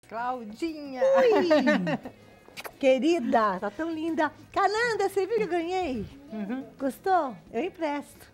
Claudinha! Ui! Querida, tá tão linda. Cananda, você viu que eu ganhei? Gostou? Eu empresto.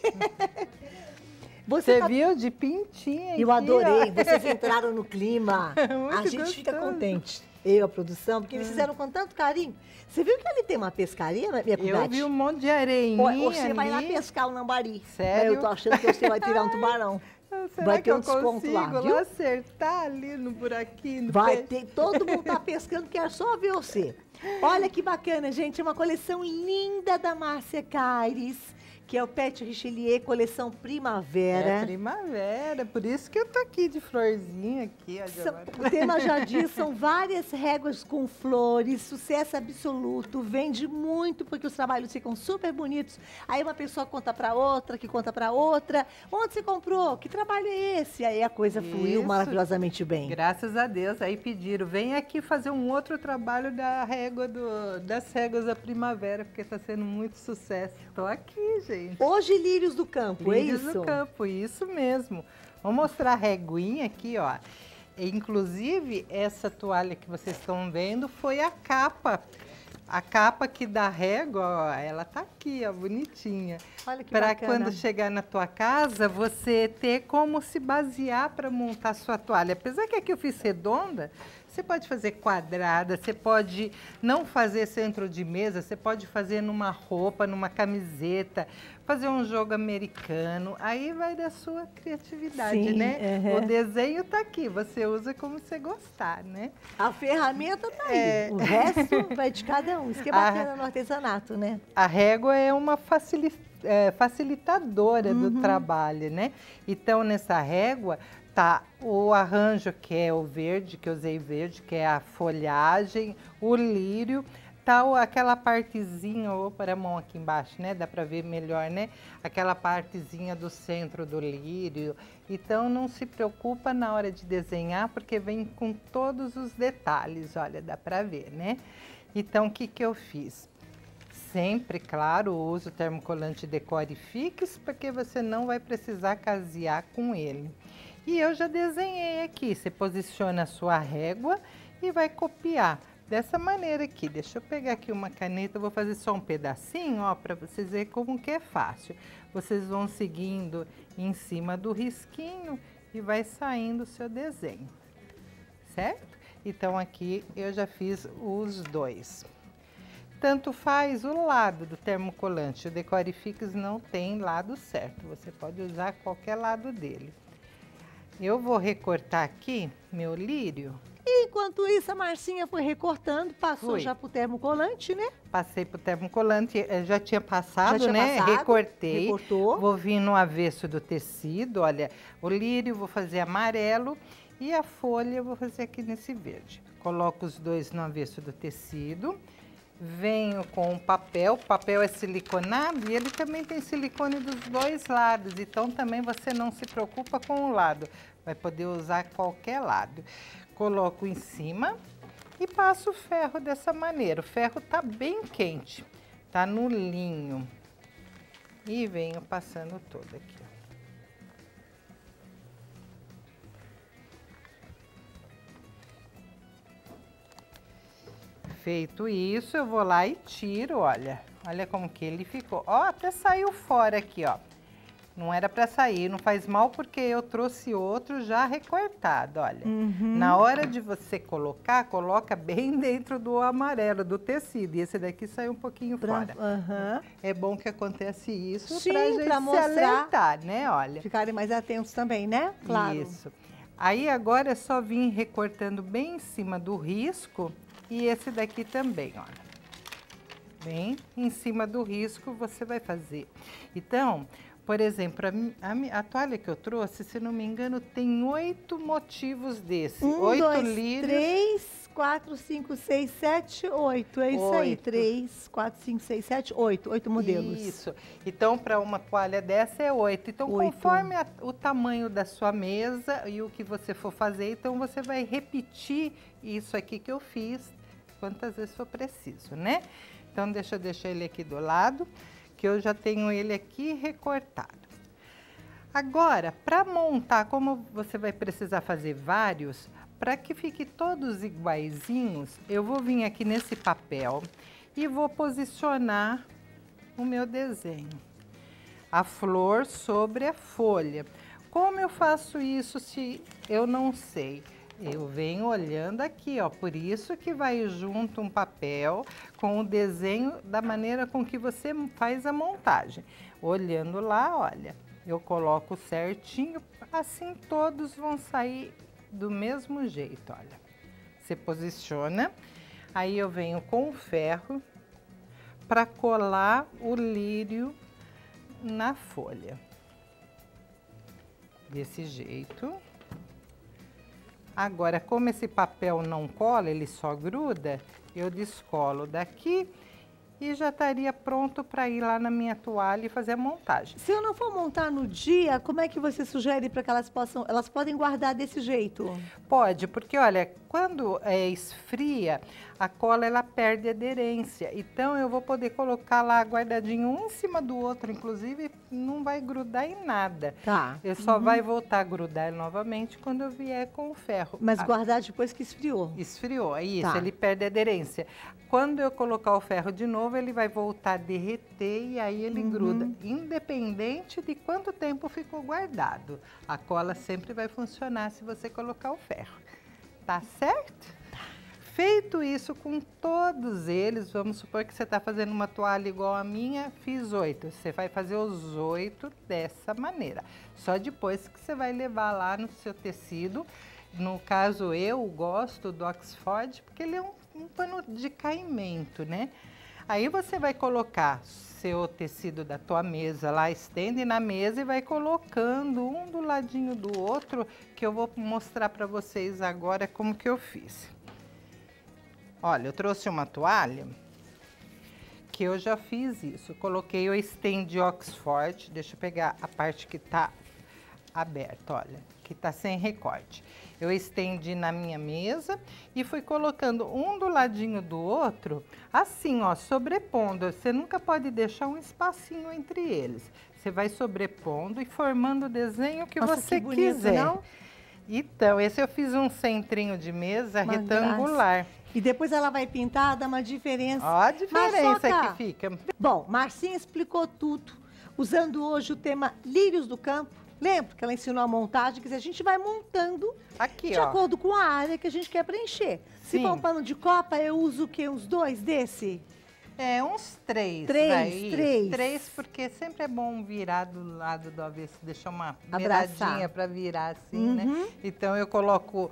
Você viu de pintinha aqui, Eu adorei, ó. vocês entraram no clima. A Muito gente fica gostoso. contente. Eu, a produção, porque eles fizeram com tanto carinho. Você viu que ali tem uma pescaria, minha Eu comadre? vi um monte de areinha Você vai lá ali. pescar o lambari. Sério? Eu tô achando que você vai tirar um tubarão. Será Vai que ter um eu desconto consigo lá, viu? acertar ali no buraquinho do Vai peixe? ter, todo mundo tá pescando, quer só ver você. Olha que bacana, gente, uma coleção linda da Márcia Caires, que é o Pet Richelieu, coleção Primavera. É primavera, por isso que eu tô aqui de florzinha aqui, ó, O tema já diz, são várias réguas com flores, sucesso absoluto, vende muito porque os trabalhos ficam super bonitos. Aí uma pessoa conta para outra, que conta para outra. Onde você comprou? Que trabalho é esse? Aí a coisa fluiu Isso. maravilhosamente bem. Graças a Deus, aí pediram, vem aqui fazer um outro trabalho da régua das réguas da primavera, porque tá sendo muito sucesso. Tô aqui, gente. Hoje, lírios do campo, Lírios é isso? do campo, isso mesmo. Vou mostrar a reguinha aqui, ó. Inclusive, essa toalha que vocês estão vendo foi a capa. A capa aqui da régua, ó, ela tá aqui, ó, bonitinha. Olha que Para bacana. quando chegar na tua casa, você ter como se basear para montar a sua toalha. Apesar que aqui eu fiz redonda, você pode fazer quadrada, você pode não fazer centro de mesa, você pode fazer numa roupa, numa camiseta, fazer um jogo americano. Aí vai da sua criatividade, Sim, né? O desenho tá aqui, você usa como você gostar, né? A ferramenta tá aí, o resto vai de cada um. Isso que é bacana no artesanato, né? A régua é uma facilitadora do trabalho, né? Então, nessa régua, tá o arranjo, que é o verde, que eu usei verde, que é a folhagem, o lírio, tá aquela partezinha, vou pôr a mão aqui embaixo, né? Dá para ver melhor, né? Aquela partezinha do centro do lírio. Então, não se preocupa na hora de desenhar, porque vem com todos os detalhes, olha, dá para ver, né? Então, o que que eu fiz? Sempre, claro, uso termocolante Decore Fix, porque você não vai precisar casear com ele. E eu já desenhei aqui, você posiciona a sua régua e vai copiar dessa maneira aqui. Deixa eu pegar aqui uma caneta, eu vou fazer só um pedacinho, ó, para vocês verem como que é fácil. Vocês vão seguindo em cima do risquinho e vai saindo o seu desenho, certo? Então aqui eu já fiz os dois. Tanto faz o lado do termocolante, o Decore Fix não tem lado certo, você pode usar qualquer lado dele. Eu vou recortar aqui meu lírio. E enquanto isso, a Marcinha foi recortando, passou Fui. já pro termocolante, né? Passei pro termocolante, já tinha passado, Já tinha né? passado, Recortei. recortou. Vou vir no avesso do tecido, olha, o lírio vou fazer amarelo e a folha eu vou fazer aqui nesse verde. Coloco os dois no avesso do tecido. Venho com o papel é siliconado e ele também tem silicone dos dois lados, então também você não se preocupa com o lado, vai poder usar qualquer lado. Coloco em cima e passo o ferro dessa maneira, o ferro tá bem quente, tá no linho. E venho passando todo aqui, ó. Feito isso, eu vou lá e tiro, olha. Olha como que ele ficou. Ó, até saiu fora aqui, ó. Não era pra sair, não faz mal porque eu trouxe outro já recortado, olha. Na hora de você colocar, coloca bem dentro do amarelo, do tecido. E esse daqui saiu um pouquinho fora. É bom que acontece isso Sim, pra gente pra se mostrar. alertar, né, olha. Ficarem mais atentos também, né? Claro. Isso. Aí agora é só vir recortando bem em cima do risco. E esse daqui também, olha. Bem em cima do risco você vai fazer. Então, por exemplo, a toalha que eu trouxe, se não me engano, tem 8 motivos desse. 8 lírios. 3, 4, 5, 6, 7, 8. É isso aí. 3, 4, 5, 6, 7, 8. 8 modelos. Isso. Então, para uma toalha dessa é 8. Então, 8. conforme o tamanho da sua mesa e o que você for fazer, então você vai repetir isso aqui que eu fiz quantas vezes for preciso, né? Então, deixa eu deixar ele aqui do lado, que eu já tenho ele aqui recortado. Agora, para montar, como você vai precisar fazer vários, Para que fique todos iguaizinhos, eu vou vir aqui nesse papel e vou posicionar o meu desenho. A flor sobre a folha. Como eu faço isso se eu não sei? Eu venho olhando aqui, ó, por isso que vai junto um papel com o desenho da maneira com que você faz a montagem. Olhando lá, olha, eu coloco certinho, assim todos vão sair do mesmo jeito, olha. Você posiciona, aí eu venho com o ferro para colar o lírio na folha. Desse jeito. Agora, como esse papel não cola, ele só gruda, eu descolo daqui e já estaria pronto para ir lá na minha toalha e fazer a montagem. Se eu não for montar no dia, como é que você sugere para que elas podem guardar desse jeito? Pode, porque olha, quando esfria, a cola ela perde aderência. Então eu vou poder colocar lá guardadinho um em cima do outro, inclusive não vai grudar em nada. Tá. Eu só vai voltar a grudar novamente quando eu vier com o ferro. Mas guardar depois que esfriou. Esfriou, é isso, Tá. ele perde aderência. Quando eu colocar o ferro de novo, ele vai voltar a derreter e aí ele gruda, independente de quanto tempo ficou guardado. A cola sempre vai funcionar se você colocar o ferro. Tá certo? Tá. Feito isso com todos eles, vamos supor que você está fazendo uma toalha igual a minha, fiz 8. Você vai fazer os 8 dessa maneira. Só depois que você vai levar lá no seu tecido. No caso, eu gosto do Oxford, porque ele é um pano de caimento, né? Aí você vai colocar seu tecido da tua mesa lá, estende na mesa e vai colocando um do ladinho do outro, que eu vou mostrar para vocês agora como que eu fiz. Olha, eu trouxe uma toalha que eu já fiz isso. Coloquei o estende Oxford, deixa eu pegar a parte que tá aberta, olha, que tá sem recorte. Eu estendi na minha mesa e fui colocando um do ladinho do outro, assim, ó, sobrepondo. Você nunca pode deixar um espacinho entre eles. Você vai sobrepondo e formando o desenho que Nossa, você que bonito, quiser. não? Então, esse eu fiz um centrinho de mesa Uma retangular. graça. E depois ela vai pintar, dá uma diferença. Ó a diferença Marçoca, que fica. Bom, Marcinha explicou tudo, usando hoje o tema Lírios do Campo. Lembra que ela ensinou a montagem, que a gente vai montando Aqui, de ó. acordo com a área que a gente quer preencher. Se Sim. for um pano de copa, eu uso o quê? Uns 2 desse? É, uns 3. Três, três. 3, porque sempre é bom virar do lado do avesso, deixar uma Abraçar. beiradinha para virar assim, né? Então eu coloco,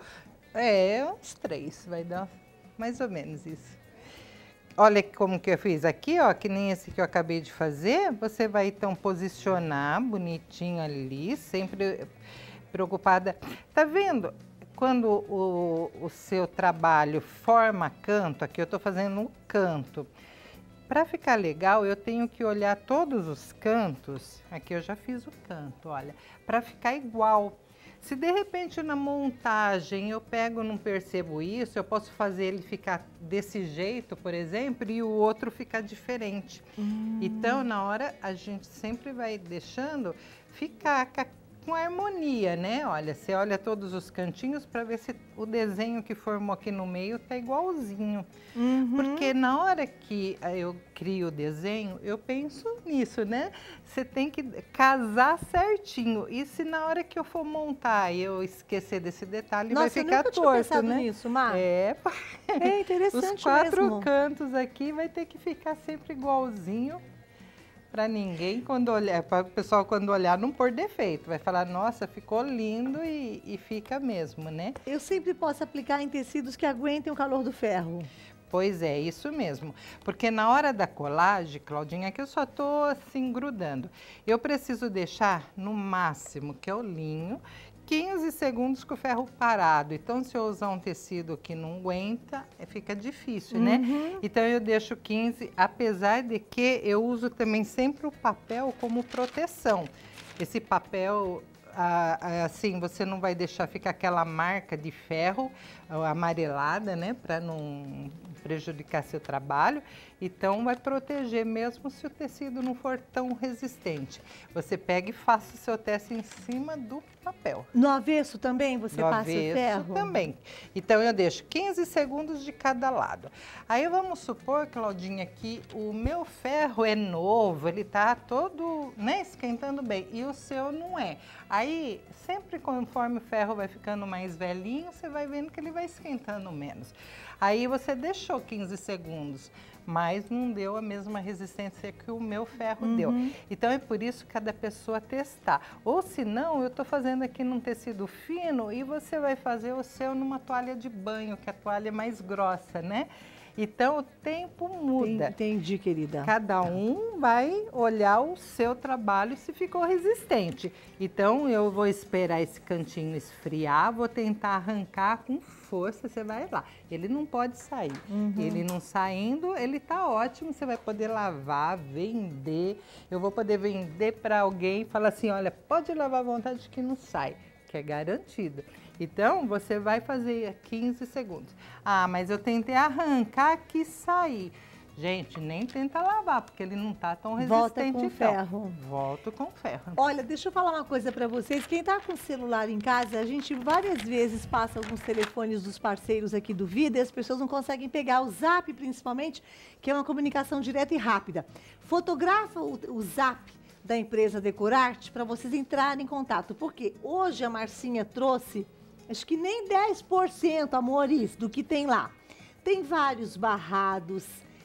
uns 3, vai dar mais ou menos isso. Olha como que eu fiz aqui, ó, que nem esse que eu acabei de fazer. Você vai então posicionar bonitinho ali, sempre preocupada. Tá vendo? Quando o seu trabalho forma canto, aqui eu tô fazendo um canto. Para ficar legal, eu tenho que olhar todos os cantos. Aqui eu já fiz o canto, olha, para ficar igual. Se de repente na montagem eu pego e não percebo isso, eu posso fazer ele ficar desse jeito, por exemplo, e o outro ficar diferente. Então, na hora, a gente sempre vai deixando ficar com harmonia, né? Olha, você olha todos os cantinhos para ver se o desenho que formou aqui no meio tá igualzinho. Porque na hora que eu crio o desenho, eu penso nisso, né? Você tem que casar certinho. E se na hora que eu for montar e eu esquecer desse detalhe, vai ficar torto, tinha pensado né? nisso, Mar. É interessante os 4 mesmo. cantos aqui vai ter que ficar sempre igualzinho. Para ninguém, quando olhar, para o pessoal quando olhar, não pôr defeito. Vai falar, nossa, ficou lindo e fica mesmo, né? Eu sempre posso aplicar em tecidos que aguentem o calor do ferro. Pois é, isso mesmo. Porque na hora da colagem, Claudinha, que eu só tô assim grudando. Eu preciso deixar no máximo, que é o linho, 15 segundos com o ferro parado. Então, se eu usar um tecido que não aguenta, fica difícil, né? Então, eu deixo 15, apesar de que eu uso também sempre o papel como proteção. Esse papel, assim, você não vai deixar ficar aquela marca de ferro amarelada, né? Para não prejudicar seu trabalho. Então, vai proteger mesmo se o tecido não for tão resistente. Você pega e faça o seu teste em cima do papel. No avesso também você No passa avesso o ferro? também. Então, eu deixo 15 segundos de cada lado. Aí, vamos supor, Claudinha, que o meu ferro é novo, ele tá todo, né, esquentando bem, e o seu não é. Aí, sempre conforme o ferro vai ficando mais velhinho, você vai vendo que ele vai esquentando menos. Aí, você deixou 15 segundos, mas não deu a mesma resistência que o meu ferro deu. Então, é por isso que cada pessoa testar. Ou se não, eu tô fazendo aqui num tecido fino e você vai fazer o seu numa toalha de banho, que a toalha é mais grossa, né? Então, o tempo muda. Entendi, querida. Cada um vai olhar o seu trabalho se ficou resistente. Então, eu vou esperar esse cantinho esfriar, vou tentar arrancar com força, você vai lá. Ele não pode sair. Ele não saindo, ele tá ótimo, você vai poder lavar, vender. Eu vou poder vender para alguém e falar assim, olha, pode lavar à vontade que não sai, que é garantido. Então, você vai fazer 15 segundos. Ah, mas eu tentei arrancar que sair. Gente, nem tenta lavar, porque ele não tá tão resistente. Volta com ferro. Volto com ferro. Olha, deixa eu falar uma coisa para vocês. Quem tá com celular em casa, a gente várias vezes passa alguns telefones dos parceiros aqui do Vida e as pessoas não conseguem pegar o Zap, principalmente, que é uma comunicação direta e rápida. Fotografa o Zap da empresa Decorarte para vocês entrarem em contato, porque hoje a Marcinha trouxe, acho que nem 10%, amores, do que tem lá. Tem vários barrados,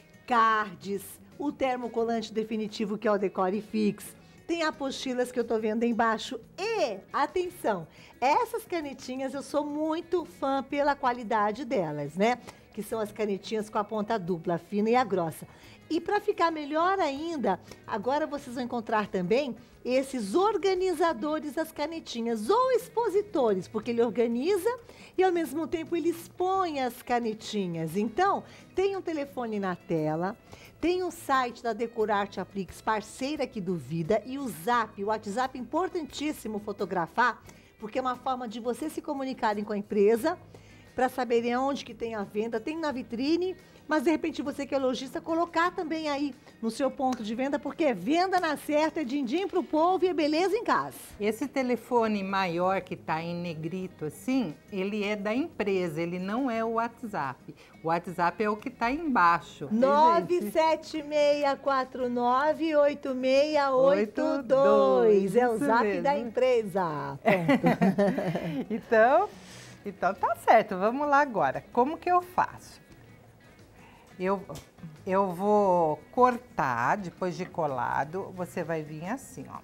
cards, o termocolante definitivo que é o Decore Fix, tem apostilas que eu tô vendo embaixo e, atenção, essas canetinhas eu sou muito fã pela qualidade delas, né? Que são as canetinhas com a ponta dupla, a fina e a grossa. E para ficar melhor ainda, agora vocês vão encontrar também esses organizadores das canetinhas ou expositores, porque ele organiza e ao mesmo tempo ele expõe as canetinhas. Então, tem um telefone na tela, tem o site da Decorarte Aplix, parceira aqui do Vida, e o Zap, o WhatsApp, importantíssimo fotografar, porque é uma forma de vocês se comunicarem com a empresa, para saberem onde que tem a venda, tem na vitrine, mas de repente você que é lojista, colocar também aí no seu ponto de venda, porque venda na certa, é din-din pro povo e é beleza em casa. Esse telefone maior que tá em negrito assim, ele é da empresa, ele não é o WhatsApp. O WhatsApp é o que tá embaixo. 976498682. É o Zap mesmo. da empresa. Então tá certo, vamos lá agora. Como que eu faço? Eu vou cortar, depois de colado, você vai vir assim, ó.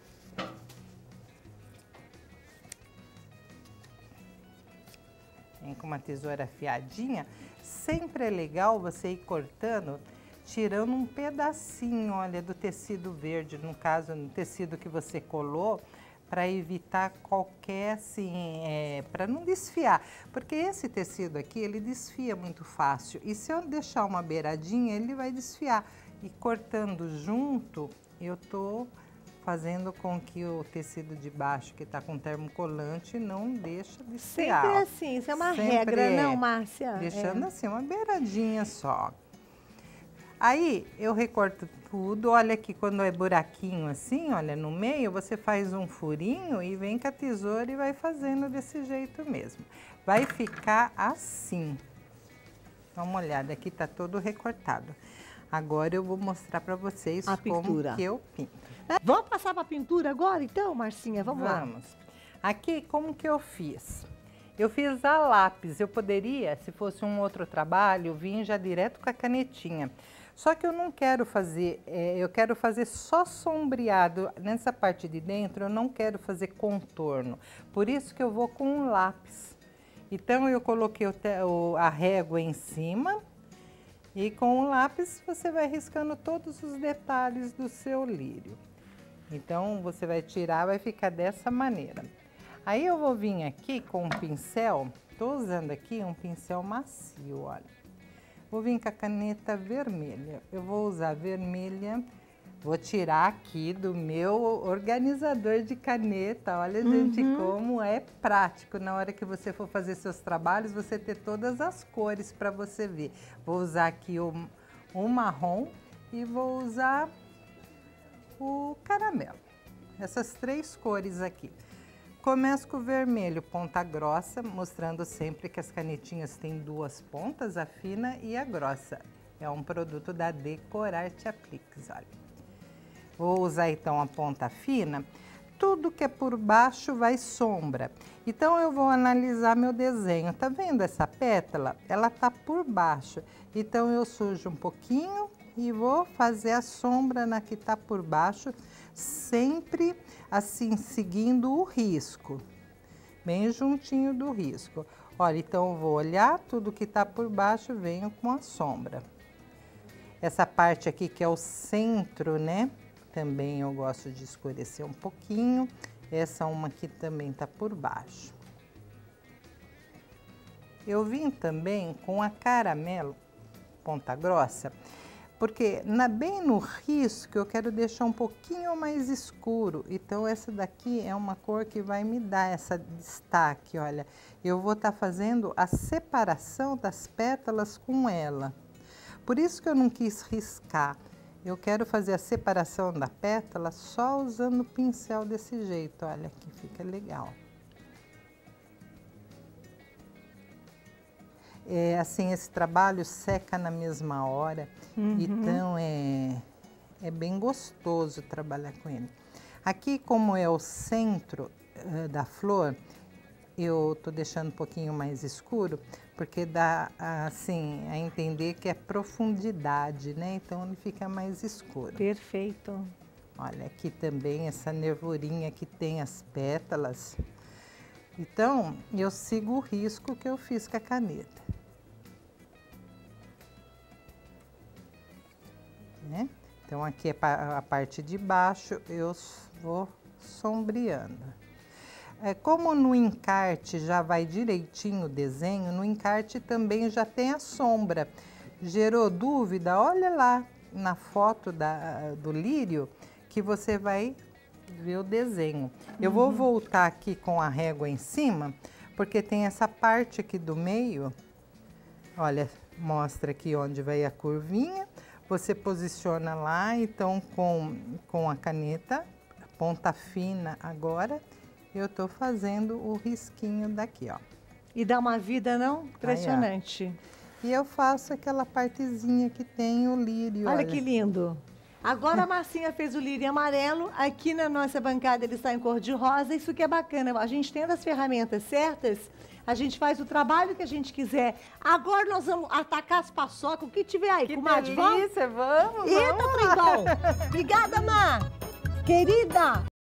Vem com uma tesoura afiadinha. Sempre é legal você ir cortando, tirando um pedacinho, olha, do tecido verde, no caso, no tecido que você colou, para evitar qualquer, assim, para não desfiar. Porque esse tecido aqui, ele desfia muito fácil. E se eu deixar uma beiradinha, ele vai desfiar. E cortando junto, eu tô fazendo com que o tecido de baixo, que tá com termocolante, não deixa desfiar. Sempre assim, isso é uma Sempre regra, não, Márcia? Deixando assim, uma beiradinha só. Aí, eu recorto tudo, olha aqui, quando é buraquinho assim, olha, no meio, você faz um furinho e vem com a tesoura e vai fazendo desse jeito mesmo. Vai ficar assim. Dá uma olhada, aqui tá todo recortado. Agora eu vou mostrar pra vocês A como pintura. que eu pinto. Vamos passar pra pintura agora, então, Marcinha? Vamos lá. Vamos. Aqui, como que eu fiz? Eu fiz a lápis, eu poderia, se fosse um outro trabalho, vir já direto com a canetinha. Só que eu não quero fazer, eu quero fazer só sombreado. Nessa parte de dentro, eu não quero fazer contorno. Por isso que eu vou com um lápis. Então, eu coloquei a régua em cima e com o lápis você vai riscando todos os detalhes do seu lírio. Então, você vai tirar, vai ficar dessa maneira. Aí, eu vou vir aqui com um pincel, tô usando aqui um pincel macio, olha. Vou vir com a caneta vermelha. Eu vou usar vermelha, vou tirar aqui do meu organizador de caneta. Olha, gente, como é prático na hora que você for fazer seus trabalhos, você ter todas as cores para você ver. Vou usar aqui o marrom e vou usar o caramelo. Essas três cores aqui. Começo com o vermelho, ponta grossa, mostrando sempre que as canetinhas têm duas pontas, a fina e a grossa. É um produto da Decorarte Apliques, olha. Vou usar então a ponta fina. Tudo que é por baixo vai sombra. Então eu vou analisar meu desenho. Tá vendo essa pétala? Ela tá por baixo. Então eu sujo um pouquinho e vou fazer a sombra na que tá por baixo, sempre assim, seguindo o risco, bem juntinho do risco. Olha, então eu vou olhar tudo que tá por baixo, venho com a sombra. Essa parte aqui que é o centro, né? Também eu gosto de escurecer um pouquinho. Essa uma aqui também tá por baixo. Eu vim também com a caramelo, ponta grossa, porque bem no risco eu quero deixar um pouquinho mais escuro. Então essa daqui é uma cor que vai me dar essa destaque, olha. Eu vou estar fazendo a separação das pétalas com ela. Por isso que eu não quis riscar. Eu quero fazer a separação da pétala só usando o pincel desse jeito, olha, que fica legal. Assim, esse trabalho seca na mesma hora, então é bem gostoso trabalhar com ele. Aqui, como é o centro da flor, eu tô deixando um pouquinho mais escuro, porque dá, assim, a entender que é profundidade, né? Então, ele fica mais escuro. Perfeito. Olha, aqui também essa nervurinha que tem as pétalas. Então, eu sigo o risco que eu fiz com a caneta. Né? Então, aqui é a parte de baixo, eu vou sombreando. Como no encarte já vai direitinho o desenho, no encarte também já tem a sombra. Gerou dúvida? Olha lá na foto do lírio que você vai ver o desenho. Eu vou voltar aqui com a régua em cima, porque tem essa parte aqui do meio. Olha, mostra aqui onde vai a curvinha. Você posiciona lá, então com a caneta, ponta fina agora, eu tô fazendo o risquinho daqui, ó. E dá uma vida, não? Impressionante. Aí, e eu faço aquela partezinha que tem o lírio, olha que lindo. Agora a Marcinha fez o lírio em amarelo, aqui na nossa bancada ele está em cor de rosa, isso que é bacana. A gente tendo as ferramentas certas, a gente faz o trabalho que a gente quiser. Agora nós vamos atacar as paçocas, o que tiver aí, comadre. Que delícia, vamos! Eita, trem bom! Obrigada, Mar! Querida!